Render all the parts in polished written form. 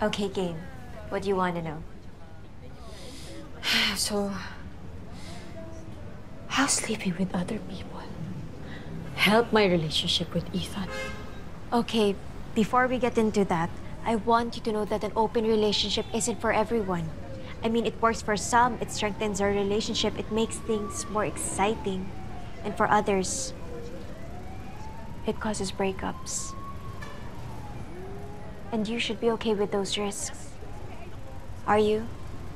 Okay, game. What do you want to know? So, how sleeping with other people help my relationship with Ethan? Okay, before we get into that, I want you to know that an open relationship isn't for everyone. I mean, it works for some, it strengthens our relationship, it makes things more exciting. And for others, it causes breakups. And you should be okay with those risks. Are you?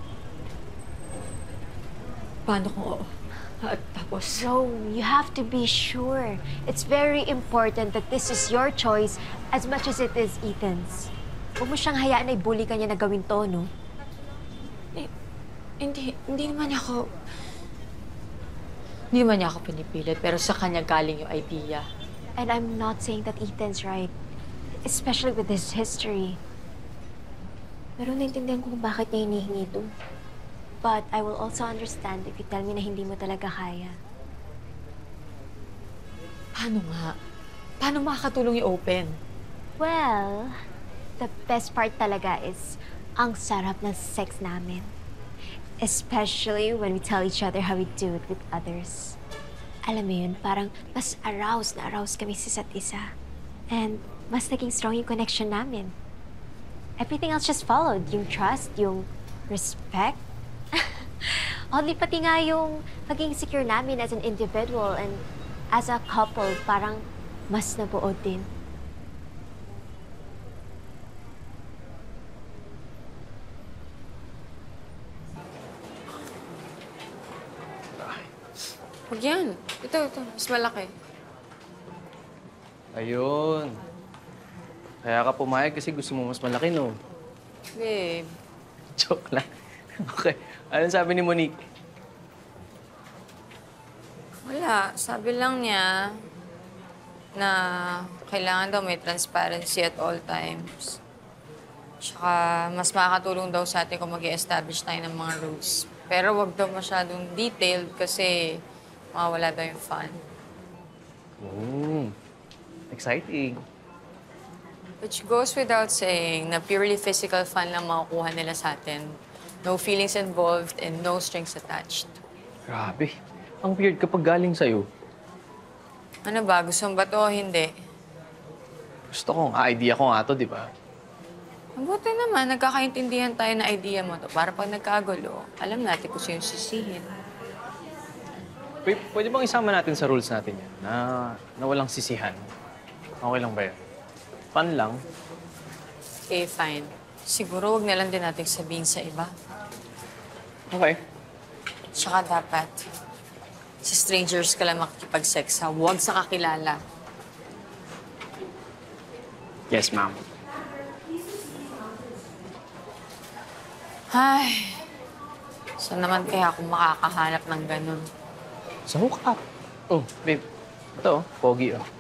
Paano kung oo? At tapos, No, you have to be sure. It's very important that this is your choice as much as it is Ethan's. Huwag mo siyang hayaan na i-bully ka niya na gawin to, no? hindi naman ako pinipilit, pero sa kanya galing yung idea. And I'm not saying that Ethan's right, especially with his history. Pero naintindihan ko kung bakit niya hinihingi ito. But I will also understand if you tell me na hindi mo talaga kaya. Paano nga? Paano makakatulong i-open? Well, the best part talaga is ang sarap ng sex namin. Especially when we tell each other how we do it with others. Alam mo yun, parang mas aroused na aroused kami sa isa't isa. And mas naging strong yung connection namin. Everything else just followed. Yung trust, yung respect. Only pati nga yung pagiging secure namin as an individual and as a couple, parang mas nabuo din. Huwag yan. Ito. Mas malaki. Ayun. Kaya ka pumayag kasi gusto mo mas malaki, no? Babe. Joke lang. Okay. Anong sabi ni Monique? Wala. Sabi lang niya na kailangan daw may transparency at all times. Tsaka mas makakatulong daw sa atin kung mag-i-establish tayo ng mga rules. Pero wag daw masyadong detailed kasi mawawala daw yung fun. Exciting. Which goes without saying na purely physical fun lang makukuha nila sa atin. No feelings involved and no strings attached. Grabe. Ang weird kapag galing sa'yo. Ano ba? Gusto mo ba ito o hindi? Gusto kong idea ko nga to, di ba? Mabuti naman, nagkakaintindihan tayo na idea mo to para pag nagkagulo, alam natin kung sino sisihin. Pwede bang isama natin sa rules natin yan? Na walang sisihan. Okay lang ba yan? Fun lang. Okay, fine. Siguro wag na lang din natin sabihin sa iba. Okay. Tsaka dapat, sa strangers ka lang makikipag-sex ha. Huwag sa kakilala. Yes, ma'am. Ay, saan naman kaya ako makakahanap ng ganun? Sa hookup. Oh, babe. Ito, pogi, oh.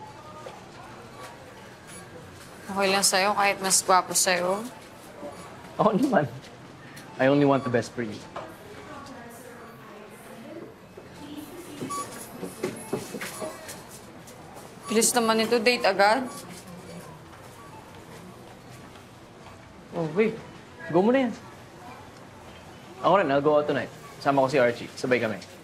Okay lang sa'yo kahit mas gwapo sa'yo. Oo naman. I only want the best for you. Bilis naman ito, date agad. Oh, wait. Go mo na yan. Ako rin, I'll go out tonight. Sama ko si Archie. Sabay kami.